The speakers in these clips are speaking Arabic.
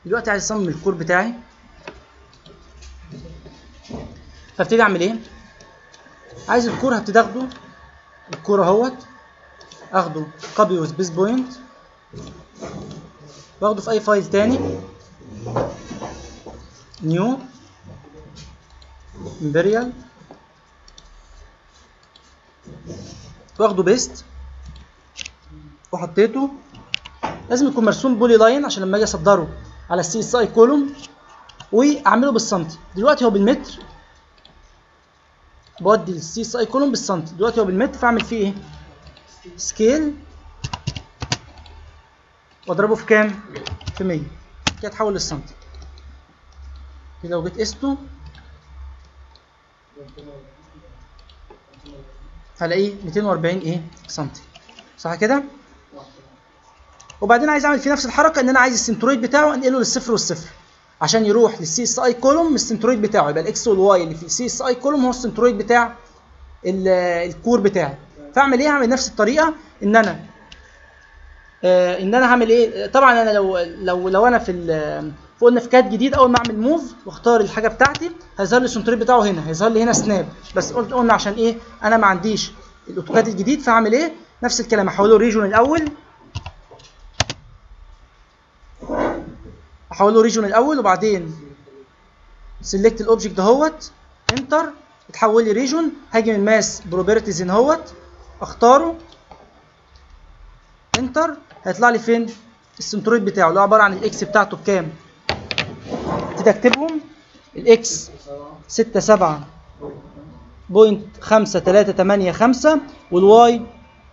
دلوقتي عايز اصمم الكور بتاعي، فابتدي اعمل ايه؟ عايز الكور، هبتدي اخده الكور اهوت، اخده كوبي وسبيس بوينت، واخده في اي فايل تاني، نيو امبريال، واخده بيست وحطيته. لازم يكون مرسوم بولي لاين عشان لما اجي اصدره على السي اس اي كولوم واعمله بالسنتي. دلوقتي هو بالمتر، بودي السي اس اي كولوم بالسنتي، دلوقتي هو بالمتر، فاعمل فيه ايه؟ سكيل واضربه في كام؟ في 100، كده اتحول للسنتي. كده لو جيت قسته هلاقيه 240 ايه؟ سنتي، صح كده؟ وبعدين عايز اعمل فيه نفس الحركه، ان انا عايز السنترويد بتاعه انقله للصفر والصفر عشان يروح للسي اس اي كولوم. السنترويد بتاعه يبقى الاكس والواي اللي في السي اس اي كولوم هو السنترويد بتاع الكور بتاعي. فاعمل ايه؟ هعمل نفس الطريقه، ان انا هعمل ايه؟ طبعا انا لو انا قلنا في كاد جديد، اول ما اعمل موف واختار الحاجه بتاعتي هيظهر لي السنترويد بتاعه هنا، هيظهر لي هنا سناب، بس قلنا عشان ايه؟ انا ما عنديش الاوتوكاد الجديد، فهعمل ايه؟ نفس الكلام، هحوله ريجون الاول، وبعدين سيلكت الاوبجكت دهوت، انتر، اتحول لي ريجون. هاجي من ماس بروبرتيز هنا اهوت، اختاره، انتر، هيطلع لي فين؟ السنترويد بتاعه اللي هو عباره عن الاكس بتاعته بكام؟ ابتدي اكتبهم، الاكس 67.5385 والواي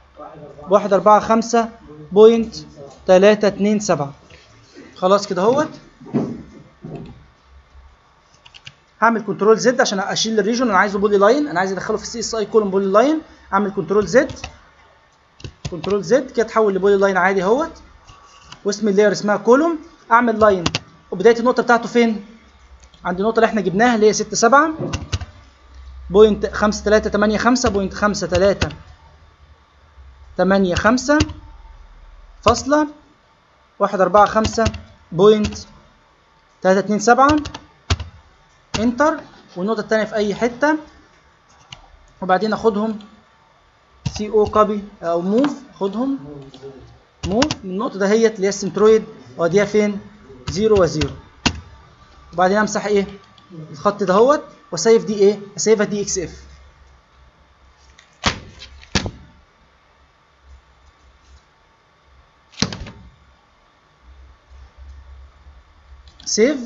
145.327. خلاص كده اهوت. هعمل كنترول زد عشان اشيل الريجون، انا عايزه بولي لاين، انا عايز ادخله في السي اس اي كولوم بولي لاين. اعمل كنترول زد، كنترول زد، كده اتحول لبولي لاين عادي اهوت، واسم اللاير اسمها كولوم. اعمل لاين وبدايه النقطه بتاعته فين؟ عند النقطه اللي احنا جبناها اللي هي 67.5385 فاصلة 145.327، انتر، والنقطه الثانيه في اي حته، وبعدين اخدهم سي او كوبي او موف، اخدهم موف من النقطه دهيت اللي هي السنترويد واديها فين؟ 0 و0، وبعدين امسح ايه؟ الخط دهوت، واسيف دي ايه؟ اسيفها دي اكس اف. سيف.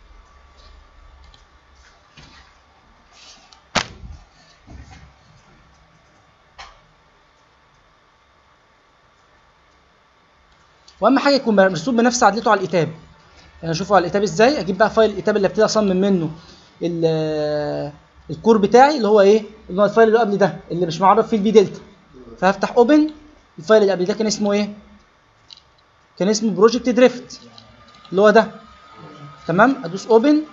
واهم حاجه يكون مرسوم بنفس عدلته على الكتاب. يعني اشوفه على الكتاب ازاي؟ اجيب بقى فايل الكتاب اللي ابتدي اصمم منه الكور بتاعي، اللي هو ايه؟ اللي هو الفايل اللي قبل ده اللي مش معرف فيه البي دلتا. فهفتح اوبن الفايل اللي قبل ده، كان اسمه ايه؟ كان اسمه بروجكت دريفت، اللي هو ده. تمام، ادوس اوبن،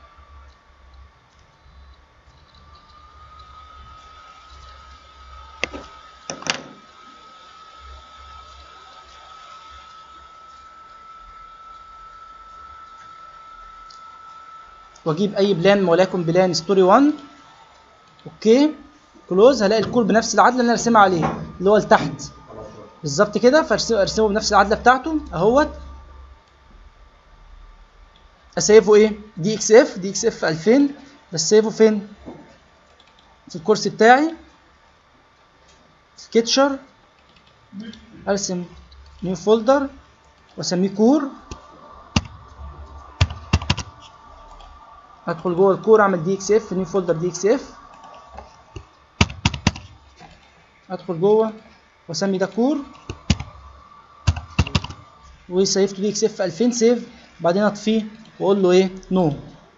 واجيب اي بلان وليكن بلان ستوري 1، اوكي، كلوز. هلاقي الكور بنفس العدله اللي انا راسمها عليه، اللي هو لتحت بالظبط كده، فارسمه بنفس العدله بتاعته اهوت. اسيفه ايه؟ دي اكس اف، دي اكس اف 2000، بس سيفه فين؟ في الكورس بتاعي، سكتشر، ارسم نيو فولدر واسميه كور، ادخل جوه الكور، اعمل دي اكس اف، نيو فولدر دي اكس اف، ادخل جوه واسمي ده كور، وسيفته دي اكس اف 2000، سيف، بعدين اطفيه واقول له ايه؟ نو.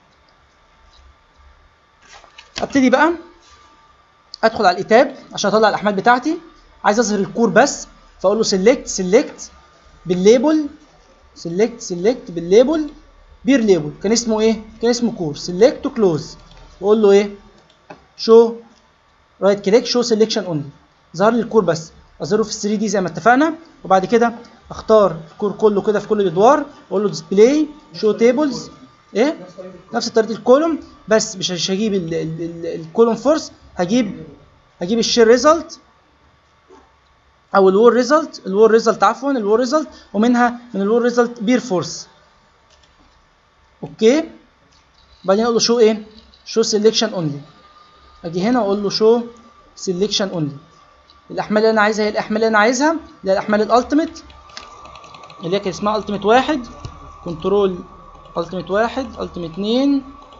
ابتدي بقى ادخل على الكتاب عشان اطلع الاحمال بتاعتي. عايز اظهر الكور بس، فاقول له سيلكت بالليبل، سيلكت بالليبل، بير ليبل، كان اسمه ايه؟ كان اسمه كور، سيلكت وكلوز، واقول له ايه؟ شو رايت كليك، شو سيلكشن اونلي، ظهر لي الكور بس. اظهره في 3 دي زي ما اتفقنا. وبعد كده اختار الكور كله كده في كل الادوار، اقول له ديسبلاي شو تيبلز، ايه نفس طريقه الكولوم، بس مش هجيب الكولوم فورس، هجيب الشير ريزلت او الوور ريزلت عفوا الوور ريزلت، ومنها من الوور ريزلت بير فورس. اوكي. بعدين اقول له شو ايه، شو سيلكشن اونلي، اجي هنا واقول له شو سيلكشن اونلي. الاحمال اللي انا عايزها هي الاحمال اللي انا عايزها، اللي هي الاحمال الالتيميت اللي هي كان اسمها التيميت 1 كنترول، التيميت 1 التيميت 2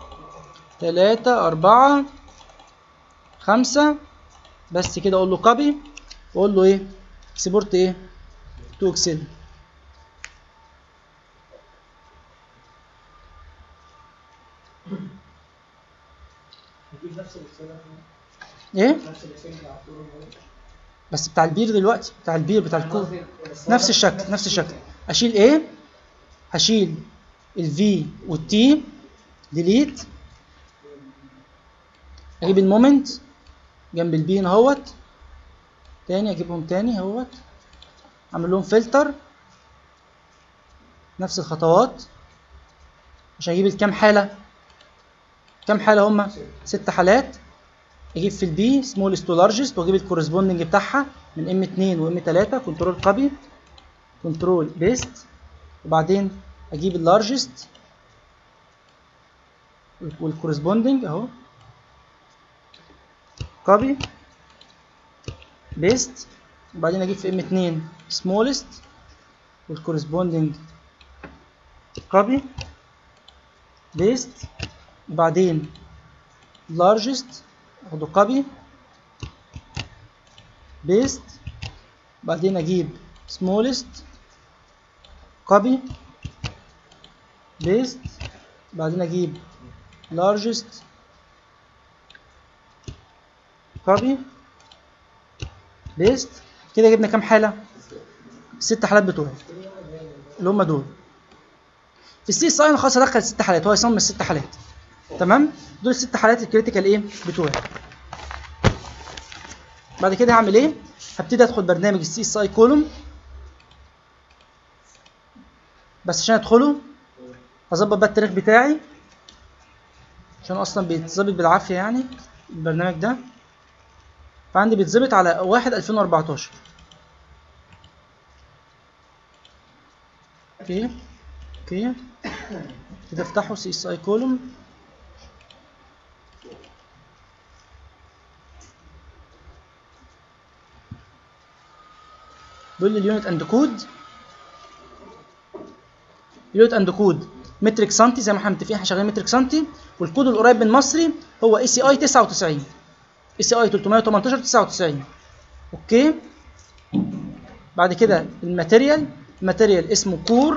3 4 5 بس كده. اقول له كوبي واقول له ايه اكسبورت ايه تو اكسل. ايه بس بتاع البير دلوقتي، بتاع البير بتاع الكور نفس الشكل. اشيل ايه، هشيل الفي والتي ديليت، اجيب المومنت جنب البي هنا اهوت تاني، اجيبهم تاني اهوت، اعمل لهم فلتر نفس الخطوات عشان اجيب الكام حاله، كام حاله هما 6 حالات. اجيب في البي سمولست تو لارجست واجيب الكورسبوندنج بتاعها من ام 2 وام 3 كنترول كوبي كنترول بيست، وبعدين اجيب اللارجست والكورسبوندنج اهو كوبي بيست، وبعدين اجيب في ام 2 سمولست والكورسبوندنج كوبي بيست، وبعدين لارجست اخده كوبي بيست، بعدين اجيب سمولست كوبي بيست، بعدين اجيب لارجست كوبي بيست. كده جبنا كام حاله؟ 6 حالات بتوعي اللي هم دول. في السي اس اي انا خلاص هدخل 6 حالات، هو يصمم ال6 حالات تمام. دول ال6 حالات الكريتيكال ايه بتوعي. بعد كده هعمل ايه؟ هبتدي ادخل برنامج السي اس اي كولوم، بس عشان ادخله هظبط بقى التاريخ بتاعي عشان اصلا بيتظبط بالعافيه يعني البرنامج ده، فعندي بيتظبط على 1/2014. اوكي كده افتحوا سي اس اي كولوم، بيقول لي اليونت اند كود، اليونت اند كود مترك سنتي زي ما احنا متفقين، احنا شغالين مترك سنتي، والكود القريب من مصري هو اي سي اي 99 اي سي اي 318 99. اوكي. بعد كده الماتيريال اسمه كور،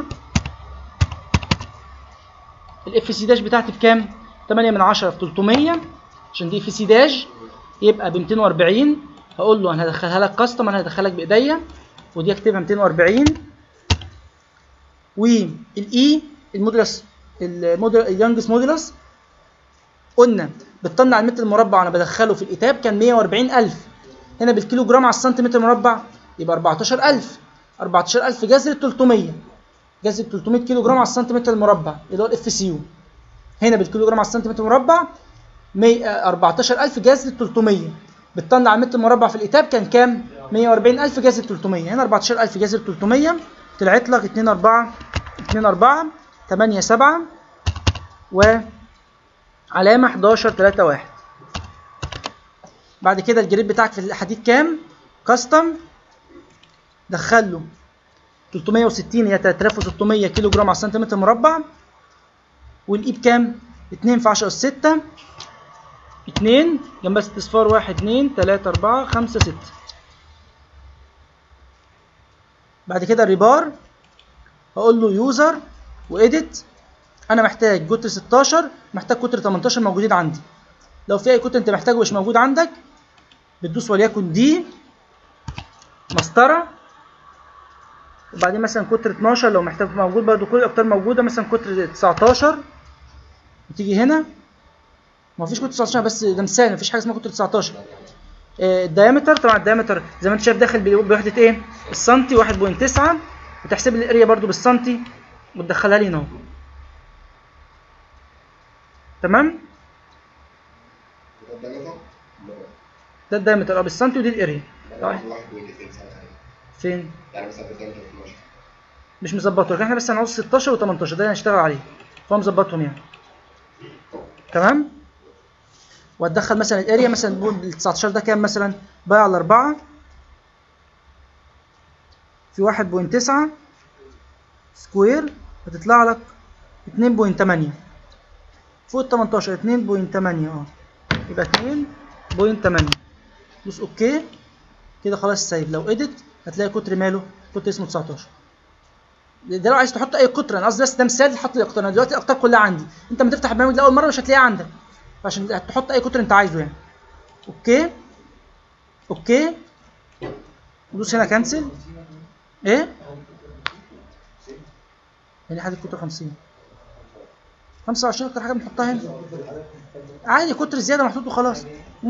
الاف سي داش بتاعتي بكام؟ 8/10 في 300 عشان دي اف سي داش يبقى ب 240. هقول له انا هدخلها لك كاستم، انا هدخلك بايديا، ودي اكتبها 240. والاي المودولس اليانجس مودولس قلنا بالطن على المتر المربع وانا بدخله في الاتاب كان 140,000، هنا بالكيلو جرام على السنتيمتر مربع يبقى 14,000. 14,000 جذر 300، جذر 300 كيلو جرام على السنتيمتر المربع اللي هو الاف سي يو. هنا بالكيلو جرام على السنتيمتر مربع 14,000 جذر 300، بالطن على المتر المربع في الاتاب كان كام؟ 140,000 جذر 300. هنا 14,000 جذر 300 طلعت لك 2 4 2 4 8 7 وعلامه 11 3 1. بعد كده الجريد بتاعك في الحديد كام؟ كاستم، دخل له 360 هي 3600 كيلو جرام على السنتيمتر مربع، والاي بكام؟ 2 في 10 أس 6 2 جنبها 6 اصفار 1 2 3 4 5 6. بعد كده الريبار هقول له يوزر واديت، انا محتاج قطر 16 محتاج قطر 18 موجودين عندي. لو في اي قطر انت محتاجه مش موجود عندك بتدوس وليكن دي مسطره، وبعدين مثلا قطر 12 لو محتاج موجود برضه، كل الاقطار موجوده، مثلا قطر 19 وتيجي هنا، ما فيش قطر 19 بس ده مثال، مفيش حاجه اسمها قطر 19. الدايمتر، طبعا الدايمتر زي ما انت شايف داخل بوحده ايه؟ السنتي 1.9، وتحسب لي الاريا برده بالسنتي وتدخلها لي هنا اهو. تمام؟ ده الدايمتر بالسنتي ودي الاريا. فين؟ يعني مثلا الدايمتر 12 مش مظبطه، لكن احنا بس هنعوز 16 و18 ده اللي هنشتغل عليه، فهو مظبطهم يعني. تمام؟ وهتدخل مثلا الاريا مثلا ال 19 ده كام مثلا؟ باي على 4 في 1.9 سكوير، هتطلع لك 2.8 فوق ال 18 2.8 يبقى 2.8. دوس اوكي كده خلاص سايب. لو اديت هتلاقي قطر ماله؟ قطر اسمه 19. ده لو عايز تحط اي قطر، انا قصدي بس ده مثال تحط الاقطار. انا دلوقتي الاقطار كلها عندي، انت لما تفتح البرنامج لاول مره مش هتلاقيها عندك، عشان تحط اي قطر انت عايزه يعني. اوكي اوكي دوس هنا كنسل. ايه؟ يعني حد قطر 50 25 اكتر حاجه بنحطها هنا عادي، قطر زياده محطوط وخلاص.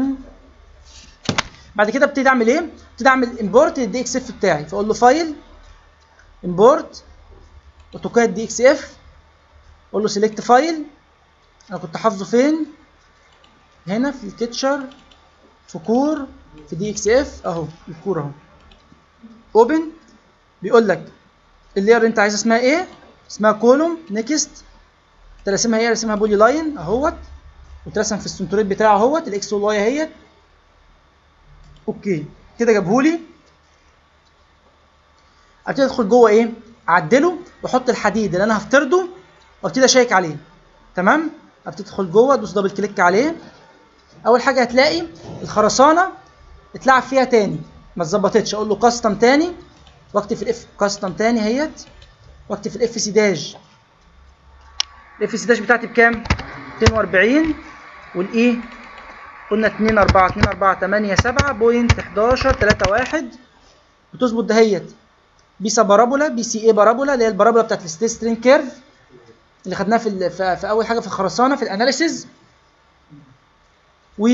بعد كده ابتدي اعمل ايه؟ ابتدي اعمل امبورت للدي اكس اف بتاعي، فاقول له فايل امبورت اوتوكاد دي اكس اف، اقول له سيلكت فايل. انا كنت حافظه فين؟ هنا في الكيتشر في كور في دي اكس اف اهو، الكور اهو. اوبن، بيقول لك اللير اللي انت عايز اسمها ايه؟ اسمها كولوم نيكست. انت راسمها ايه؟ راسمها بولي لاين اهوت، وترسم في السنترويد بتاعه اهوت الاكس والواي اهيت. اوكي كده جابهولي. ابتدي ادخل جوه ايه؟ اعدله واحط الحديد اللي انا هفترضه وابتدي اشيك عليه. تمام؟ ابتدي ادخل جوه ادوس دبل كليك عليه. اول حاجه هتلاقي الخرسانه اتلعب فيها تاني ما اتظبطتش، اقول له كاستم تاني واكتب في الاف كاستم تاني اهيت، واكتب في الاف سي داش. الاف سي داش بتاعتي بكام؟ 240، والاي قلنا 2.4 بتظبط دهيت. بيسا بارابولا، بي سي اي بارابولا اللي هي البارابولا بتاعت الستيت سترين كيرف اللي خدناها في اول حاجه في الخرسانه في الاناليسيز، و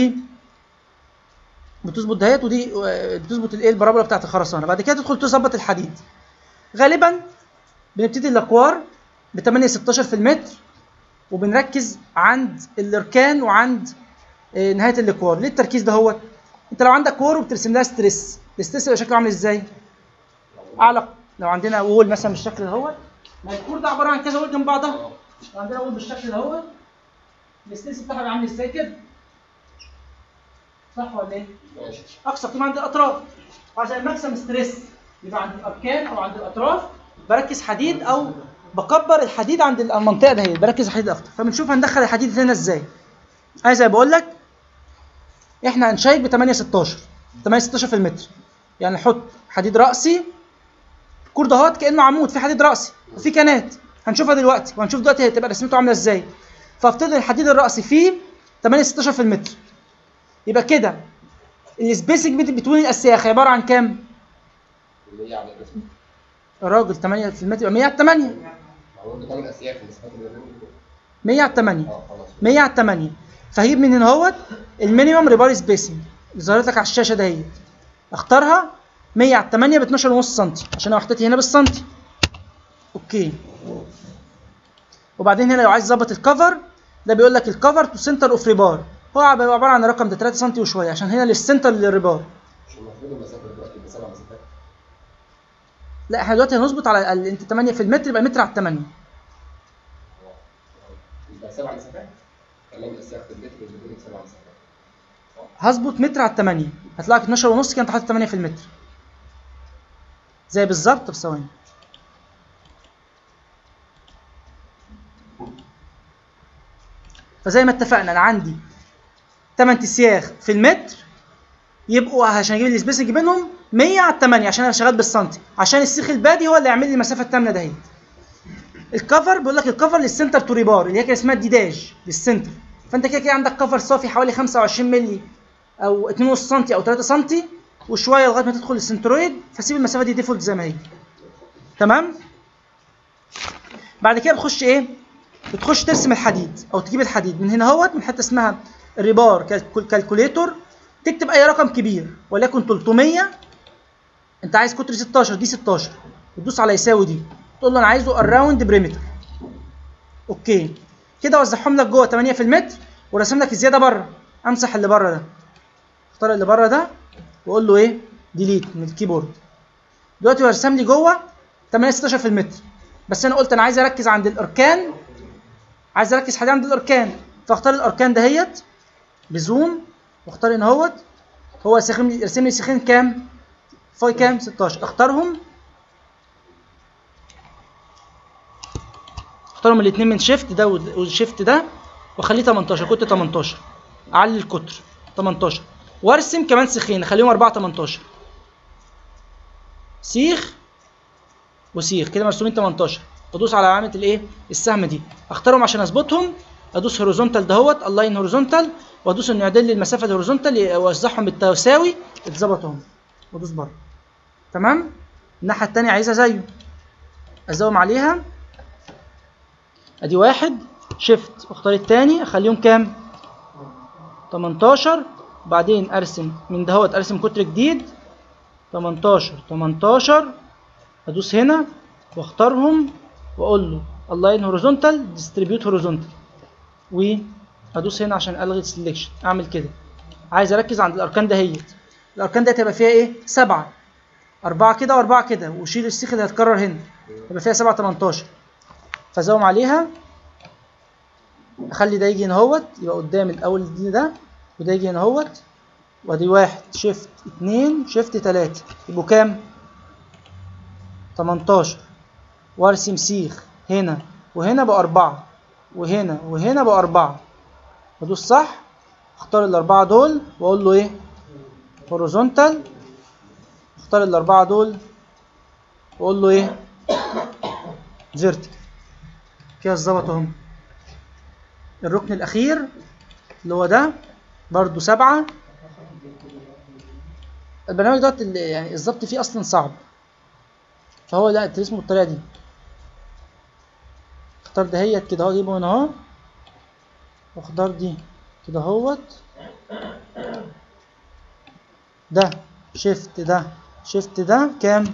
بتظبط دهيت، ودي بتظبط الايه البارابولا بتاعت الخرسانه. بعد كده تدخل تظبط الحديد. غالبا بنبتدي الاكوار ب 8.16 في المتر، وبنركز عند الاركان وعند نهايه الاكوار. ليه التركيز ده؟ هو انت لو عندك كور وبترسم لها ستريس، الستريس يبقى شكله عامل ازاي؟ اعلى. لو عندنا وول مثلا بالشكل دهوت، ما الكور ده عباره عن كذا وول جنب بعضها، لو عندنا وول بالشكل دهوت الستريس بتاعها بيبقى عامل ازاي كده؟ صح ولا ايه؟ اقصى قيمه عند الاطراف، عشان الماكسيمم ستريس يبقى عند الاركان او عند الاطراف بركز حديد او بكبر الحديد عند المنطقه دهيت، بركز الحديد اكتر. فبنشوف هندخل الحديد هنا ازاي. انا زي ما بقول لك احنا هنشيك ب 8.16 في المتر، يعني نحط حديد راسي. الكور دهوت كانه عمود في حديد راسي وفي كانات، هنشوفها دلوقتي وهنشوف دلوقتي هتبقى رسمته عامله ازاي. فافترض الحديد الراسي فيه 8.16 في المتر، يبقى كده السبيسنج بتوين الاسياخ عباره عن كام؟ الراجل 8 في المتر يبقى 100 على 8. هو ده 8 اسياخ المسافات اللي بينهم 100 على 8. 100 على 8. فهجيب من هنا اهوت المينيمم ريبار سبيسنج اللي ظهرت لك على الشاشه دهيت، اختارها 100 على 8 ب 12.5 سم عشان انا وحدتي هنا بالسنتي. اوكي. وبعدين هنا لو عايز تظبط الكفر ده بيقول لك الكفر تو سنتر اوف ريبار، هو بيبقى عباره عن الرقم ده 3 سم وشويه عشان هنا للسنتر للريبار. مش المفروض المسافه دلوقتي ب 7 مسافات؟ لا احنا دلوقتي هنظبط على انت 8 في المتر يبقى متر على 8. يبقى 7 مسافات؟ خلينا الاسياخ في المتر يبقى 7 مسافات. هظبط متر على 8 هطلع لك 12.5 كده انت حاطط 8 في المتر. زي بالظبط بثواني. فزي ما اتفقنا انا عندي 8 اسياخ في المتر، يبقوا عشان اجيب السبيسنج بينهم 100 على 8 عشان انا شغال بالسنتي، عشان السيخ البادي هو اللي يعمل لي المسافه التامنه دهيت. الكفر بيقول لك الكفر للسنتر تو ريبار اللي هي كده اسمها الديداج للسنتر. فانت كده كده عندك كفر صافي حوالي 25 مللي او 2.5 سم او 3 سم وشويه لغايه ما تدخل السنترويد، فسيب المسافه دي ديفولت زي ما هي. تمام؟ بعد كده بتخش ايه؟ بتخش ترسم الحديد او تجيب الحديد من هنا اهوت من حته اسمها الريبار كالكوليتور، تكتب اي رقم كبير وليكن 300. انت عايز قطر 16، دي 16، وتدوس على يساوي دي، تقول له انا عايزه اراوند بريمتر. اوكي كده وزعهم لك جوه 8 في المتر، ورسم لك الزياده بره. امسح اللي بره ده، اختار اللي بره ده واقول له ايه؟ ديليت من الكيبورد. دلوقتي هو رسم لي جوه 8 16 في المتر، بس انا قلت انا عايز اركز عند الاركان، عايز اركز حاجه عند الاركان، فاختار الاركان دهيت بزوم واختار هنا اهوت. هو رسم لي سيخين كام؟ فاي كام؟ 16. اختارهم الاثنين من شيفت ده والشيفت ده واخليه 18. كنت 18 اعلي القطر 18 وارسم كمان سيخين اخليهم 4 18. سيخ وسيخ كده مرسومين 18. ادوس على علامه الايه؟ السهم دي، اختارهم عشان اظبطهم. ادوس هوريزونتال دهوت، الاين هوريزونتال، وادوس انه يعدل لي المسافه الهوريزونتال واوزعهم بالتساوي، اتظبطوا هم. وادوس بره. تمام. الناحيه الثانيه عايزها زيه، ازوم عليها. ادي واحد، شيفت واختار الثاني اخليهم كام؟ 18. وبعدين ارسم من دهوت، ارسم قطر جديد 18 18. ادوس هنا واختارهم واقول له الاين هوريزونتال، ديستريبيوت هوريزونتال، وادوس هنا عشان الغي السلكشن. اعمل كده. عايز اركز عند الاركان دهيت. الاركان دي هتبقى فيها ايه؟ 7، 4 كده و4 كده، وشيل السيخ اللي هيتكرر هنا، يبقى فيها 7 18. فازوم عليها، اخلي ده يجي هنا اهوت، يبقى قدام الاول دي ده، وده يجي هنا اهوت. وادي واحد، شيفت 2، شيفت 3، يبقوا كام؟ 18. وارسم سيخ هنا وهنا ب4، وهنا وهنا ب4. ادوس صح، اختار الاربعه دول واقول له ايه؟ هوريزونتال. اختار الاربعه دول واقول له ايه؟ فيرتيكال. كده اتظبط اهم. الركن الاخير اللي هو ده برضو 7. البرنامج دوت يعني الظبط فيه اصلا صعب، فهو لا اسمه بالطريقه دي. اختار دهيت كده اهو، اجيبه هنا اهو، واختار دي كده اهوت. ده شيفت ده شيفت ده كام؟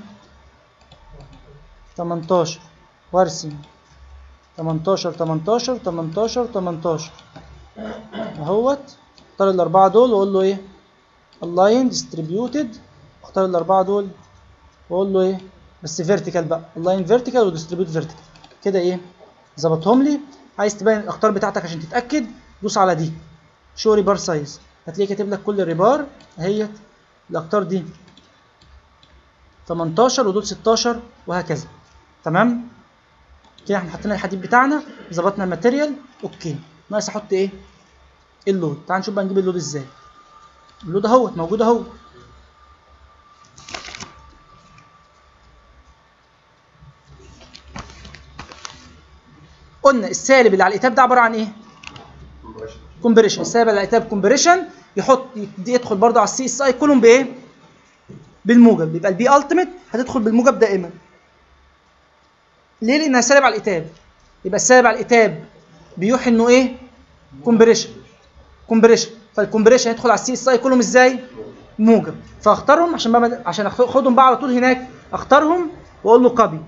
18. وارسم 18 18 18 18 اهوت. اختار الاربعه دول واقول له ايه؟ الاين ديستريبيوتد. اختار الاربعه دول واقول له ايه؟ بس فيرتيكال بقى، الاين فيرتيكال وديستريبيوت فيرتيكال. كده ايه؟ ظبطهم لي. عايز تبين الاقطار بتاعتك عشان تتاكد، دوس على دي شو ريبار سايز، هتلاقيه كاتب لك كل ريبار اهيت. الاقطار دي 18 ودول 16 وهكذا. تمام. كده احنا حطينا الحديد بتاعنا، ظبطنا الماتيريال. اوكي، ناقص احط ايه؟ اللود. تعال نشوف بقى نجيب اللود ازاي. اللود اهوت موجود اهو. قلنا السالب اللي على الاتاب ده عباره عن ايه؟ كومبريشن. السالب اللي على الاتاب كومبريشن، يدخل برضه على السي اس اي كولوم بايه؟ بالموجب. يبقى البي التيميت هتدخل بالموجب دائما. ليه؟ لانها سالب على الاتاب. يبقى السالب على الاتاب بيوحي انه ايه؟ كومبريشن. فالكومبريشن هيدخل على السي اس اي كولوم ازاي؟ موجب. فاختارهم عشان اخدهم بقى على طول هناك. اختارهم واقول له كوبي.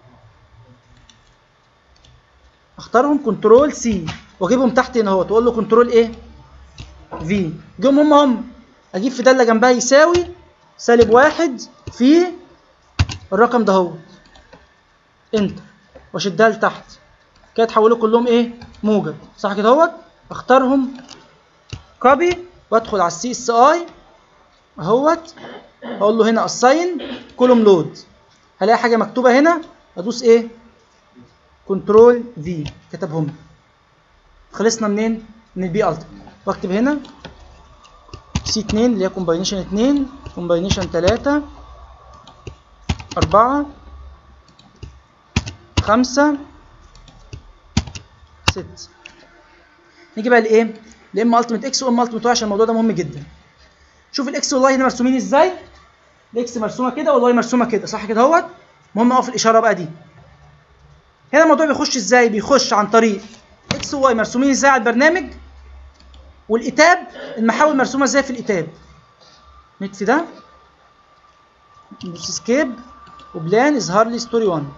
اختارهم كنترول سي واجيبهم تحت هنا اهوت، واقول له كنترول ايه؟ في. جيهم هم. اجيب في داله جنبها يساوي -1 في الرقم ده اهوت، انتر، واشدها لتحت. كده تحولوا كلهم ايه؟ موجب. صح كده اهوت. اختارهم كوبي وادخل على السي اس اي اهوت، اقول له هنا اساين كولوم لود. هلاقي حاجه مكتوبه هنا، ادوس ايه؟ كنترول في، كتبهم. خلصنا منين؟ من البي الت. واكتب هنا سي 2 اللي هي كومباينيشن 2، كومباينيشن 3، 4، 5، 6. نيجي بقى لايه؟ لام التيميت اكس وام التيميت واي، عشان الموضوع ده مهم جدا. شوف الاكس والواي هنا مرسومين ازاي؟ الاكس مرسومه كده والواي مرسومه كده، صح كده اهوت؟ المهم اقف الاشاره بقى دي. هنا الموضوع بيخش ازاي؟ بيخش عن طريق اكس وواي مرسومين ازاي على البرنامج، والاتاب المحاور مرسومه ازاي في الاتاب. نطفي ده، ندوس اسكيب وبلان يظهر لي ستوري 1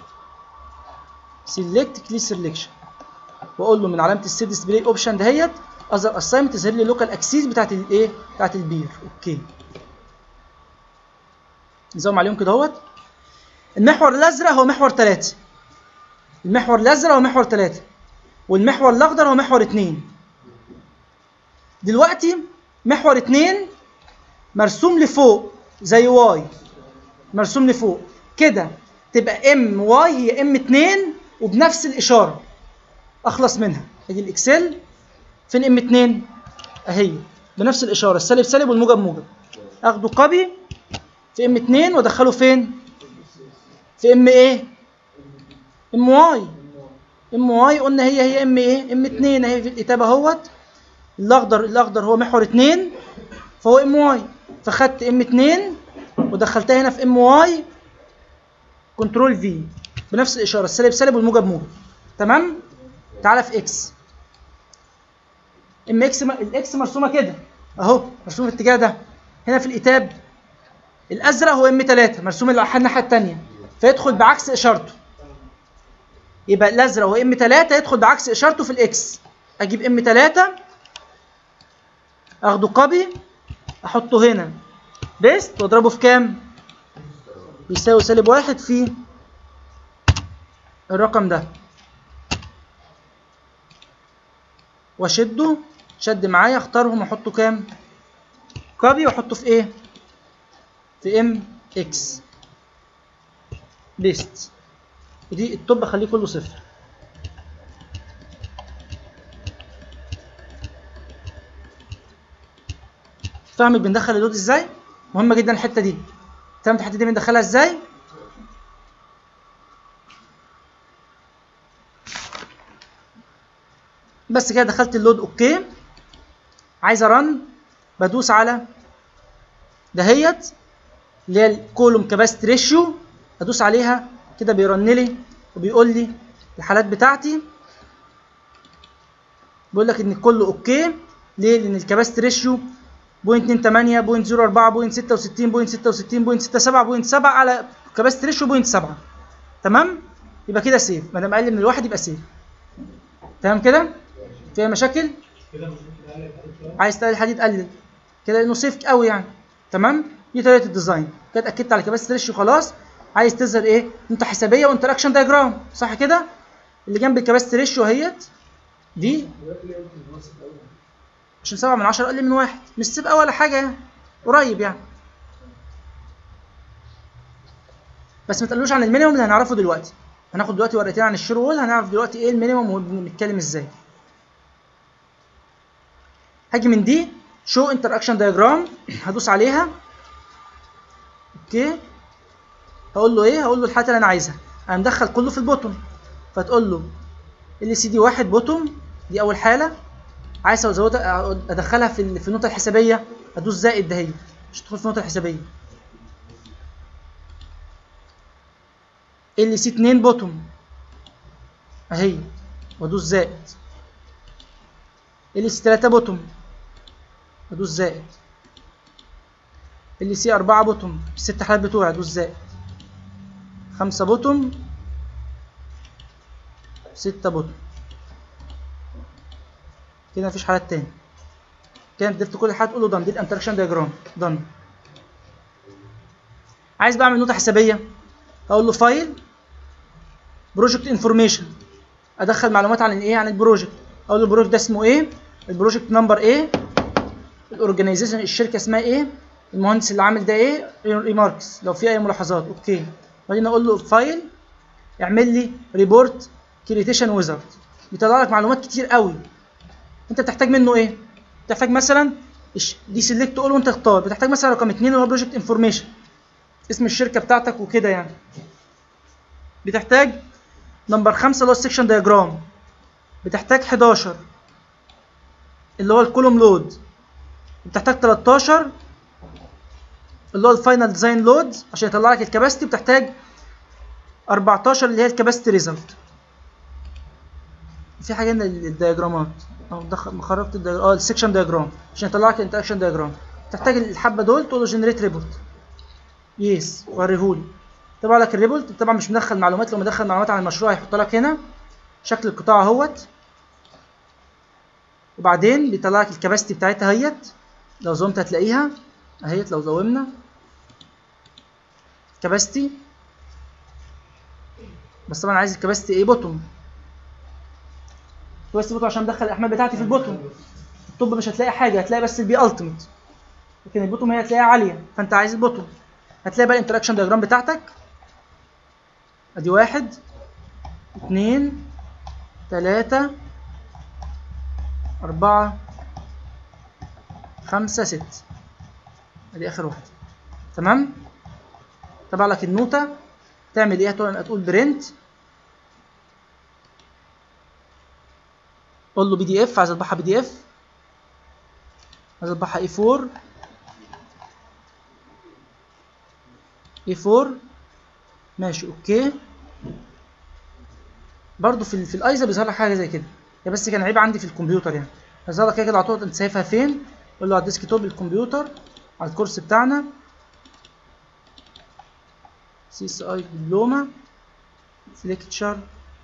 سيلكت كلير سيلكشن، واقول له من علامه السيت ديسبلاي اوبشن دهيت اذر اساينمنت تظهر لي اللوكال اكسيس بتاعت الايه؟ بتاعت البير. اوكي نزوم عليهم كده اهوت. المحور الازرق هو محور 3، المحور الازرق هو محور 3، والمحور الاخضر هو محور 2. دلوقتي محور 2 مرسوم لفوق زي واي، مرسوم لفوق كده، تبقى ام واي هي ام 2 وبنفس الاشاره اخلص منها. ادي الاكسل فين ام 2 اهي بنفس الاشاره، السالب سالب والموجب موجب، اخده كوبي في ام 2 وادخله فين؟ في ام ايه؟ ام واي. ام واي قلنا هي ام ايه؟ ام 2 اهي في الكتاب اهوت. الاخضر هو محور 2 فهو ام واي، فخدت ام 2 ودخلتها هنا في ام واي كنترول في بنفس الاشاره، السالب سالب والموجب موجب. تمام؟ تعالى في اكس. ام اكس الاكس مرسومه كده اهو، مرسومه في الاتجاه ده. هنا في الكتاب الازرق هو ام 3 مرسوم الناحيه الثانيه، فيدخل بعكس اشارته. يبقى الازرق هو ام 3 يدخل بعكس اشارته في الاكس. اجيب ام 3 اخده كوبي احطه هنا بيست واضربه في كام؟ بيساوي -1 في الرقم ده، واشده شد معايا، اختارهم واحطه كام؟ كوبي واحطه في ايه؟ في ام اكس بيست. ودي التوب اخليه كله 0. فاهمك بندخل اللود ازاي؟ مهمه جدا الحته دي. فهمت الحته دي بندخلها ازاي؟ بس كده دخلت اللود. اوكي عايز ارن، بدوس على دهيت اللي هي الكولوم كاباسيتي ريشيو، ادوس عليها كده بيرن لي وبيقول لي الحالات بتاعتي، بيقول لك ان كله اوكي. ليه؟ لان الكاباسيتي ريشيو 0.28 0.04 0.66 0.66 0.67 0.7 على كاباسيتي ريشيو 0.7. تمام؟ يبقى كده سيف، ما دام اقل من الواحد يبقى سيف. تمام كده؟ فيها مشاكل؟ عايز تقلل الحديد قلل كده لانه سيف قوي يعني. تمام؟ دي طريقه الديزاين كده. اتاكدت على كاباسيتي ريشيو خلاص. عايز تظهر ايه؟ نقطه حسابيه وانتراكشن دايجرام، صح كده؟ اللي جنب الكاباسيتي ريشيو اهيت دي عشان 7 من 10 اقل من 1، مش سيف ولا حاجه يعني، قريب يعني. بس ما تقلوش عن المينيمم اللي هنعرفه دلوقتي. هناخد دلوقتي ورقتين عن الشير وول، هنعرف دلوقتي ايه المينيمم وبنتكلم ازاي. هاجي من دي شو انتراكشن دايجرام، هدوس عليها. اوكي هقول له ايه؟ هقول له الحاجات اللي انا عايزها. انا مدخل كله في البوتوم، فتقول له ال سي دي 1 بوتوم، دي اول حاله. عايز ازودها ادخلها في النقطه الحسابيه، ادوس زائد دهي مش تدخل في النقطه الحسابيه. ال سي 2 بوتوم اهي وادوس زائد. ال سي 3 بوتوم ادوس زائد. ال سي 4 بوتوم الست حالات بتوعي ادوس زائد. 5 بوتوم 6 بوتوم. كده مفيش حالات تاني. كده ضفت كل الحالات. تقول له دان، دي الانتراكشن دايجرام دان. عايز بعمل نقطه حسابيه، اقول له فايل بروجكت انفورميشن، ادخل معلومات عن الايه؟ عن البروجكت. اقول له البروجكت ده اسمه ايه؟ البروجكت نمبر ايه؟ الاورجنايزيشن الشركه اسمها ايه؟ المهندس اللي عامل ده ايه؟ ريماركس لو في اي ملاحظات. اوكي بعدين اقول له فايل اعمل لي ريبورت كريتيشن ويزارد، بيطلع لك معلومات كتير قوي. انت بتحتاج منه ايه؟ بتحتاج مثلا دي سيلكت اول وانت اختار. بتحتاج مثلا رقم 2 اللي هو بروجكت انفورميشن، اسم الشركه بتاعتك وكده يعني. بتحتاج نمبر 5 اللي هو السكشن دايجرام. بتحتاج 11 اللي هو الكولوم لود. بتحتاج 13 اللي هو الفاينل ديزاين لود عشان يطلع لك الكباستي. بتحتاج 14 اللي هي الكباستي ريزلت. في حاجه هنا الدياجرامات او خرجت السكشن دايجرام عشان يطلع لك الانتراكشن دايجرام. تحتاج الحبه دول تقول له جنريت ريبورت. يس وريهولي. طبع لك الريبورت. طبعا مش مدخل معلومات، لو مدخل معلومات عن المشروع هيحط لك هنا شكل القطاع اهوت، وبعدين بيطلع لك الكباستي بتاعتها اهيت، لو زومت هتلاقيها اهيت. لو زومنا كباستي، بس طبعا عايز الكباستي ايه؟ بوتوم. كباستي بوتوم عشان ادخل الاحمال بتاعتي في البوتوم. الطب مش هتلاقي حاجه، هتلاقي بس البي التيميت، لكن البوتوم هي هتلاقيها عاليه، فانت عايز البوتوم. هتلاقي بقى الانتراكشن دياجرام بتاعتك ادي 1 2 3 4 5 6 ادي اخر واحده. تمام. طبع لك النوته تعمل ايه؟ هتقول برنت، قول له بي دي اف، عايز اطبعها بي دي اف، عايز اطبعها اي 4 اي 4 ماشي اوكي. برضو في الايزا بيظهر لك حاجه زي كده، هي بس كان عيب عندي في الكمبيوتر يعني. هيظهر لك كده على طول. انت شايفها فين؟ قول له على الديسك توب الكمبيوتر على الكورس بتاعنا CSI دبلومه ليكتشر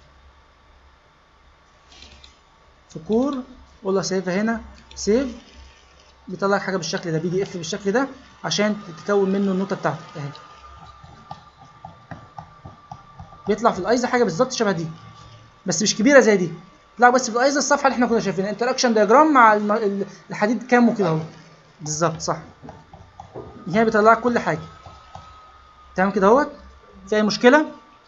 في كور. قول له سيفها هنا سيف. بيطلع لك حاجه بالشكل ده، بي دي اف بالشكل ده، عشان تكون منه النوته بتاعتك اهي. بيطلع في الايزا حاجه بالظبط شبه دي، بس مش كبيره زي دي. لا بس في الايزا الصفحه اللي احنا كنا شايفينها انتراكشن دياجرام مع الحديد كام وكده اهو. بالظبط صح. هنا بيطلع لك كل حاجه. تمام كده اهوت. في اي مشكله؟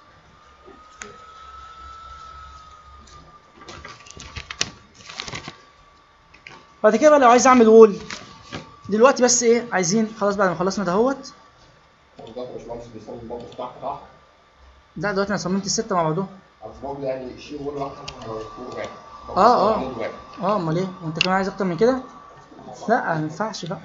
بعد كده بقى لو عايز اعمل وول دلوقتي، بس ايه عايزين خلاص بعد ما خلصنا دهوت. لا دلوقتي انا صممت السته مع بعضهم. يعني شيء ولا امال ايه؟ وانت كمان عايز اكتر من كده؟ لا ما ينفعش بقى.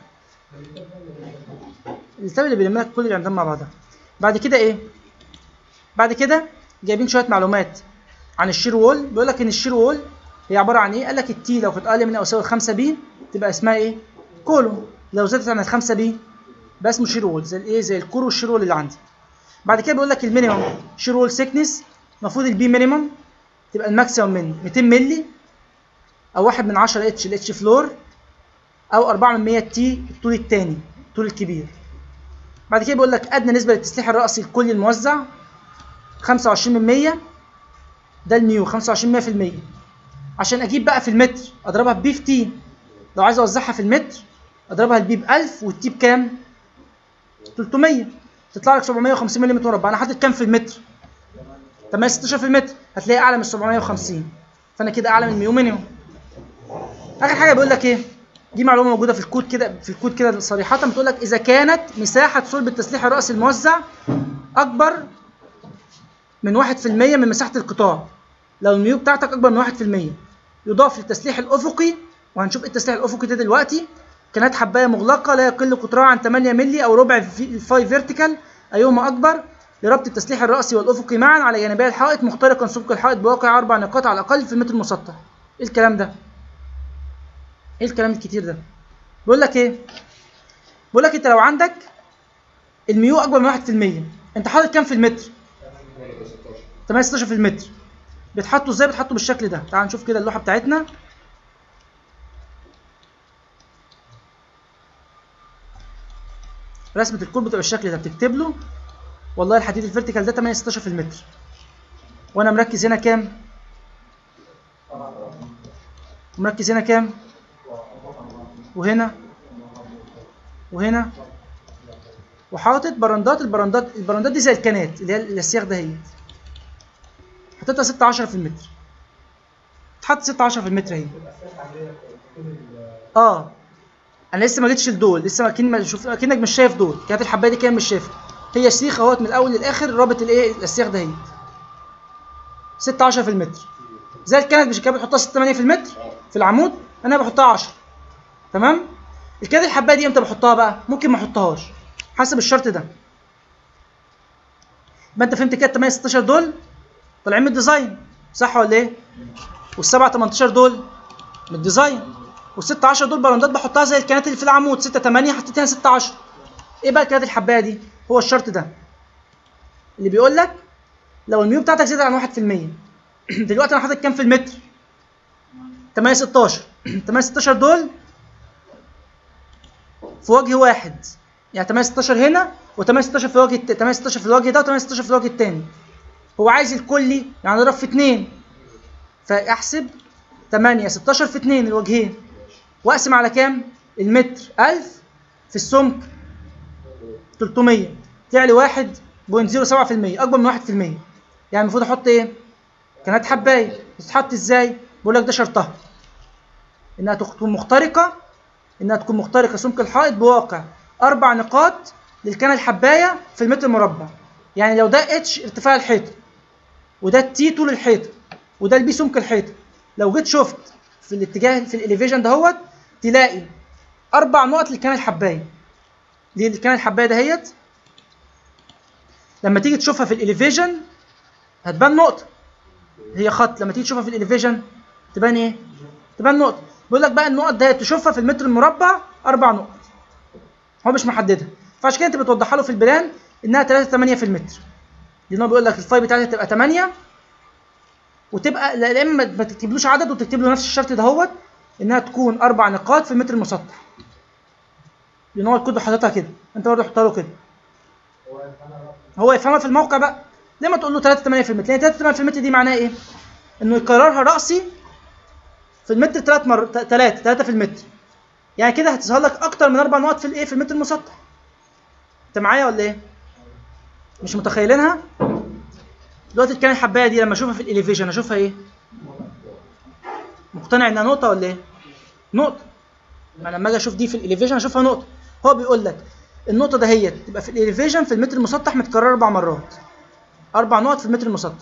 الكتاب اللي بيلم لك كل الاعدام مع بعضها. بعد كده ايه؟ بعد كده جايبين شويه معلومات عن الشير وول. بيقول لك ان الشير وول هي عباره عن ايه؟ قال لك التي لو كانت اقل من او يساوي 5 بي تبقى اسمها ايه؟ كولوم. لو زادت عن 5 بي يبقى اسمه شير وول، زي الايه؟ زي الكور والشير وول اللي عندي. بعد كده بيقول لك المينيمم شير وول سيكنس، المفروض البي مينيمم تبقى الماكسيمم من 200 مللي او 1 من 10 اتش الاتش فلور، او 4 من 100 تي الطول الثاني الطول الكبير. بعد كده بيقول لك ادنى نسبه للتسليح الراسي الكلي الموزع 25%، ده الميو 25% عشان اجيب بقى في المتر اضربها ببي في تي. لو عايز اوزعها في المتر اضربها البي ب 1000 والتي بكام؟ 300، تطلع لك 750 ملم مربع. انا حاطط كام في المتر؟ 816 في المتر، هتلاقي اعلى من 750، فانا كده اعلى من الميو مينيموم. اخر حاجه بيقول لك ايه؟ دي معلومه موجوده في الكود كده، في الكود كده صريحه بتقول لك اذا كانت مساحه صلب التسليح الراسي الموزع اكبر من 1% من مساحه القطاع، لو الميو بتاعتك اكبر من 1% يضاف للتسليح الافقي، وهنشوف ايه التسليح الافقي ده دلوقتي، كانت حبايه مغلقه لا يقل قطرها عن 8 مللي او ربع الفاي فيرتيكال ايهما اكبر، لربط التسليح الراسي والافقي معا على جانبي الحائط مخترقا سمك الحائط بواقع 4 نقاط على الاقل في المتر المسطح. ايه الكلام ده؟ ايه الكلام الكتير ده؟ بيقول لك ايه؟ بيقول لك انت لو عندك الميو اكبر من 1%، انت حاطط كام في المتر؟ 816 في المتر. بيتحطوا ازاي؟ بيتحطوا بالشكل ده. تعال نشوف كده اللوحه بتاعتنا. رسمه الكود بتبقى بالشكل ده، بتكتب له والله الحديد الفيرتيكال ده 816 في المتر، وانا مركز هنا كام؟ ومركز هنا كام؟ وهنا وهنا، وحاطط برندات. البرندات دي زي الكنات اللي هي الاسياخ ده، هي حطيتها 16 في المتر. اتحط 16 في المتر اهي. انا لسه ما جيتش لدول، لسه اكنك مش شايف دول، كانت الحبايه دي كام مش شايفها، هي سيخ اهوت من الاول للاخر رابط الايه؟ الاسياخ ده، هي 16 في المتر. زي الكنات مش كانت بتحطها 6 8 في المتر في العمود، انا بحطها 10. تمام. الكاد الحبايه دي امتى بحطها بقى؟ ممكن ما احطهاش حسب الشرط ده. يبقى انت فهمت كده 8 16 دول طالعين من الديزاين، صح ولا ايه؟ وال7 18 دول من الديزاين. وال6 10 دول براندات بحطها زي الكنات اللي في العمود 6 8 حطيت هنا 6 10. ايه بقى الكنات الحبايه دي؟ هو الشرط ده اللي بيقول لك لو الميو بتاعتك زادت عن 1%. دلوقتي انا حاطط كام في المتر؟ 8 16. 8 16 دول في وجه واحد، يعني 8 16 هنا و8 16 في الوجه 8 16 في الوجه ده و8 16 في الوجه الثاني. هو عايز الكلي يعني اضرب في 2، فاحسب 8 16 في 2 الوجهين واقسم على كام؟ المتر 1000 في السمك 300 طلع لي 1.07%، اكبر من 1%. يعني المفروض احط ايه؟ كانت حبايه. بتتحط ازاي؟ بقول لك ده شرطها انها تكون مخترقه سمك الحائط بواقع 4 نقاط للكنه الحبايه في المتر المربع. يعني لو ده اتش ارتفاع الحيطه، وده التي طول الحيطه، وده البي سمك الحيطه، لو جيت شفت في الاتجاه في الاليفيشن دهوت تلاقي 4 نقط للكنه الحبايه. دي الكنه الحبايه دهيت لما تيجي تشوفها في الاليفيشن هتبان نقطه، هي خط. لما تيجي تشوفها في الاليفيشن تبان ايه؟ تبان نقطه. بيقول لك بقى النقط دهيت تشوفها في المتر المربع 4 نقط. هو مش محددها، فعشان كده انت بتوضحها له في البلان انها 3 8 في المتر. لان هو بيقول لك الفاي بتاعتها تبقى 8، وتبقى لا اما ما تكتبلوش عدد وتكتب له نفس الشرط دهوت انها تكون 4 نقاط في المتر المسطح. لان هو الكود حاططها كده، انت برضه حطها له كده. هو يفهمها في الموقع بقى. ليه ما تقول له 3 8 في المتر؟ لان 3 8 في المتر دي معناها ايه؟ انه يكررها راسي في المتر 3 مرات، 3 في المتر. يعني كده هتظهر لك اكتر من 4 نقط في الايه؟ في المتر المسطح. انت معايا ولا ايه؟ مش متخيلينها؟ دلوقتي الكائن الحبايه دي لما اشوفها في الاليفيشن اشوفها ايه؟ مقتنع انها نقطه ولا ايه؟ نقطه. ما لما اجي اشوف دي في الاليفيشن اشوفها نقطه. هو بيقول لك النقطه دهيت تبقى في الاليفيشن في المتر المسطح متكرره 4 مرات. 4 نقط في المتر المسطح.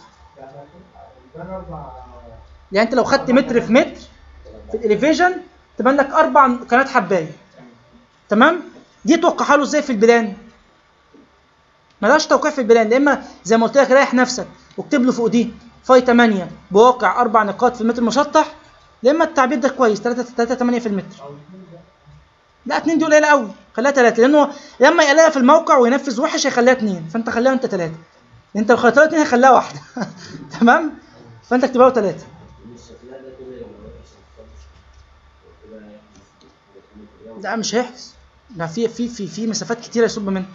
يعني انت لو خدت متر في متر في الاليفيشن تبان لك 4 كنات حبايه. تمام؟ دي توقعها له ازاي في البلان؟ ملهاش توقيع في البلان. يا اما زي ما قلت لك ريح نفسك واكتب له فوق دي فاي 8 بواقع 4 نقاط في المتر المسطح، يا اما التعبير ده كويس 3 8 في المتر. لا 2 دي قليله قوي، خليها 3، لانه لما يقللها في الموقع وينفذ وحش هيخليها 2، فانت خليها انت 3. انت لو خليتها 2 هيخليها 1. تمام؟ فانت اكتبها له 3. لا مش هيحجز، ده في مسافات كتيره يصب منها.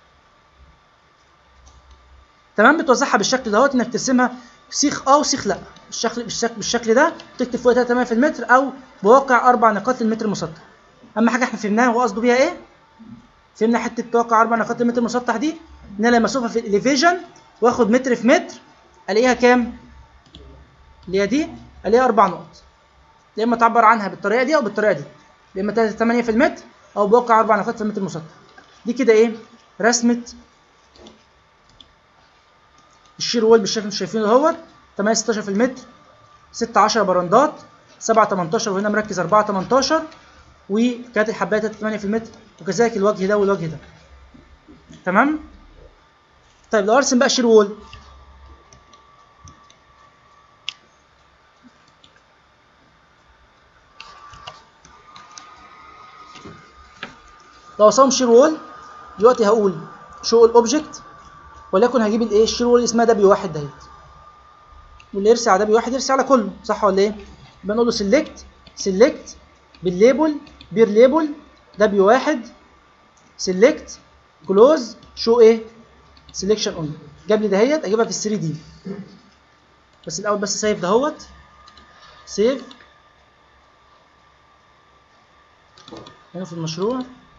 تمام؟ بتوزعها بالشكل دوت انك ترسمها سيخ وسيخ لا. بالشكل ده تكتب فوق 3 8 في المتر او بواقع 4 نقاط للمتر المسطح. اهم حاجه احنا فهمناها هو قصده بيها ايه؟ فهمنا حته بواقع 4 نقاط للمتر المسطح دي ان انا لما اشوفها في الاليفيشن واخد متر في متر الاقيها كام؟ اللي هي دي الاقيها 4 نقط. يا اما تعبر عنها بالطريقه دي او بالطريقه دي، يا اما 3 8 في المتر او بواقع 4 نقاط في المتر المسطح. دي كده ايه؟ رسمه الشير وول بالشكل اللي انتم شايفينه اهوت. 8 16 في المتر، 6 10 براندات، 7 18 وهنا مركز 4 18، وكانت الحبايه 3 8 في المتر، وكذلك الوجه ده والوجه ده. تمام؟ طيب لو ارسم بقى شير وول، لو اصمم شير وول دلوقتي هقول شو الاوبجكت، ولكن هجيب الايه؟ الشير وول اسمها دبليو 1 دهيت، واللي يرسي على دبليو 1 يرسي على كله، صح ولا ايه؟ يبقى نقول له سيلكت بالليبل بير ليبل دبليو 1 سيلكت كلوز شو ايه؟ سيلكشن اونلي. جاب لي دهيت اجيبها في ال 3 دي. بس الاول بس سيف دهوت، سيف هنا في المشروع.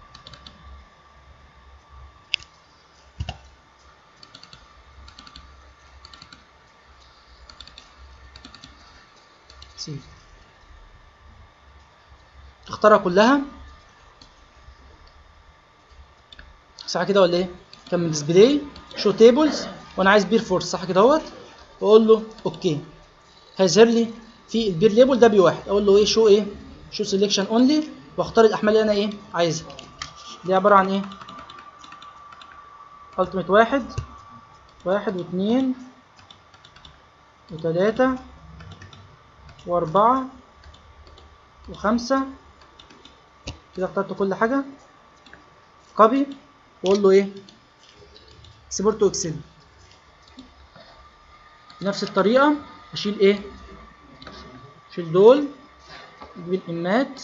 سيف تختارها كلها صح كده ولا ايه؟ كان من ديسبلاي شو تيبلز وانا عايز بير فورس صح كده اهوت، واقول له اوكي. هيظهر لي في البير ليبل ده بواحد، اقول له ايه؟ شو سيلكشن اونلي، واختار الاحمال اللي انا ايه؟ عايزها. دي عباره عن ايه؟ التيميت 1 و2 و3 و4 و5 كده اخترت كل حاجه، كوبي، واقول له ايه اكسبورت تو اكسل. بنفس الطريقه اشيل ايه، اشيل دول، اجيب الامات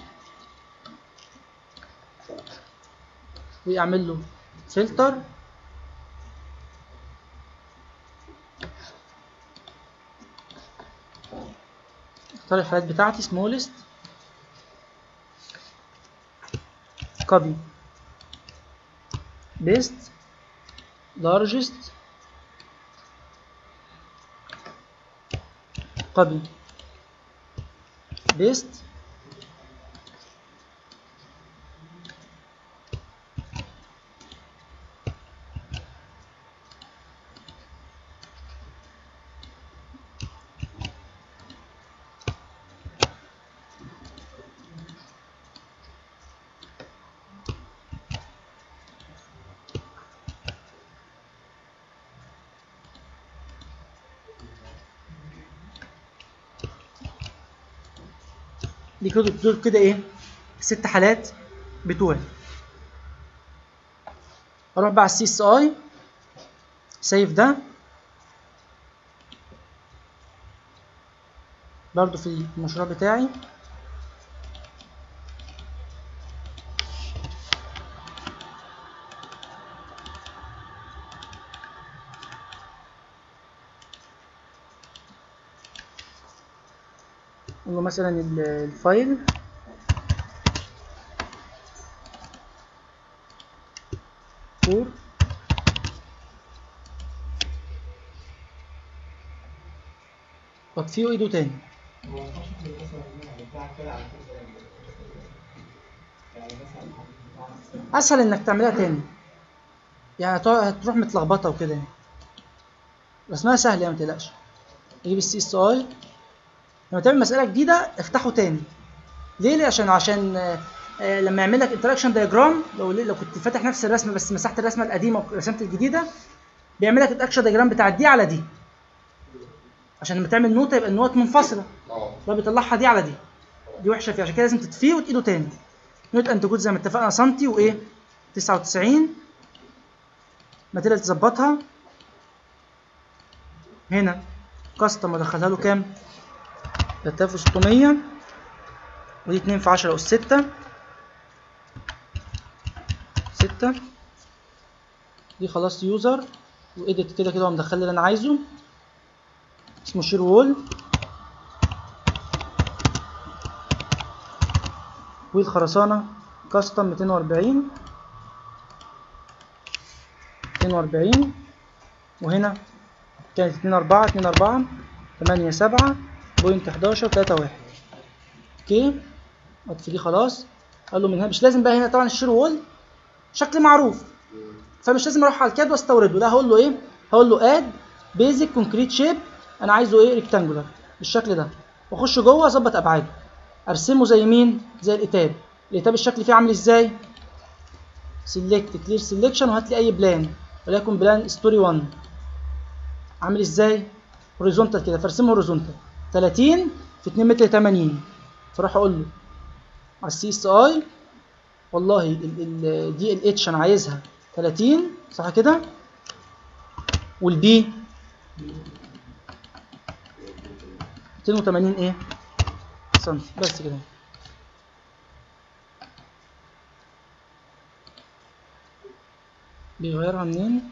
واعمل له فلتر، اختار الحالات بتاعتي smallest، copy paste largest، copy paste، دي كده دول كده ايه 6 حالات بتوعي. اروح بقى على السي اس اي، سيف ده برضو في المشروع بتاعي، اقول له مثلا الفايل فور واطفيه ايده تاني. اسهل انك تعملها تاني، يعني هتروح متلخبطه وكده يعني، رسمها سهل يعني متقلقش. اجيب السي اس اي، لما تعمل مساله جديده افتحه تاني. ليه؟ عشان لما يعمل لك انتراكشن دايجرام، لو كنت فاتح نفس الرسمه بس مسحت الرسمه القديمه ورسمت الجديده، بيعمل لك الانتراكشن دايجرام بتاع دي على دي، عشان لما تعمل نوته يبقى النوت منفصله، فبيطلعها دي على دي. دي وحشه فيه، عشان كده لازم تطفيه وتقيده تاني. نوت انت كود زي ما اتفقنا سنتي وايه 99. ماتيريال تظبطها هنا، كاستم ادخلها له كام 3600، ودي 2 في 10 اس 6 6. دي خلاص يوزر وايديت كده كده، ومدخل اللي انا عايزه، اسمه شير وول، والخرسانه كاستم 240 240، وهنا كانت 2 4 2 4 8 7 بوينت 11 3 1. اوكي اطفي دي خلاص. قال له من هنا مش لازم بقى، هنا طبعا الشير وول شكل معروف، فمش لازم اروح على الكاد واستورده، لا هقول له ايه، هقول له اد بيزك كونكريت شيب، انا عايزه ايه ريكتانجولار بالشكل ده، واخش جوه اظبط ابعاده، ارسمه زي مين، زي الاتاب. الاتاب الشكل فيه عامل ازاي، سيلكت كلير سيلكشن، وهات لي اي بلان، وليكن بلان ستوري 1، عامل ازاي هوريزونتال كده، فارسمه هوريزونتال 30 في 2 متر 80. فراح اقول له على السي اس اي والله دي الاتش انا عايزها 30 صح كده، والبي 280 ايه سنتي، بس كده. بيغيرها منين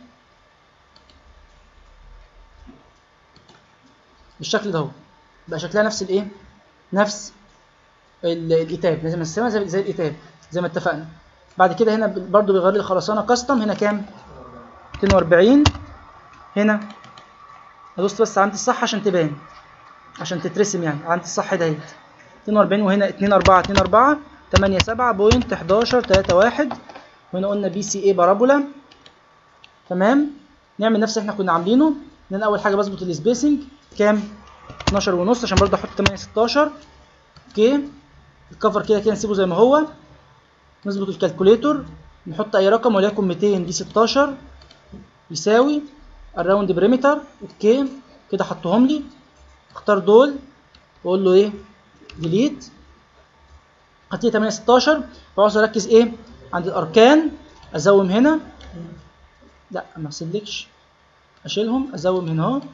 بالشكل ده اهو، بقى شكلها نفس الايه، نفس الاتاب، لازم نرسمها زي الاتاب زي ما اتفقنا. بعد كده هنا برضو بيغير لي الخرسانه كاستم، هنا كام 240. هنا ادوس بس علامه الصح عشان تبان، عشان تترسم يعني علامه الصح دهيت 42، وهنا 2 4 2 4 8 7 بوينت 11 3 1، وهنا قلنا بي سي اي بارابولا. تمام، نعمل نفس اللي احنا كنا عاملينه، ان انا اول حاجه بظبط السبيسنج كام 12 ونص، عشان برضه احط 8 16. اوكي الكفر كده كده نسيبه زي ما هو، نظبط الكالكوليتور، نحط اي رقم وليكن 200 دي 16 يساوي الراوند بريمتر. اوكي كده حطهم لي، اختار دول واقول له ايه ديليت، هتيجي 8 16 فعاوز اركز ايه عند الاركان، ازوم هنا، لا ما اسلكش، اشيلهم ازوم هنا اهو،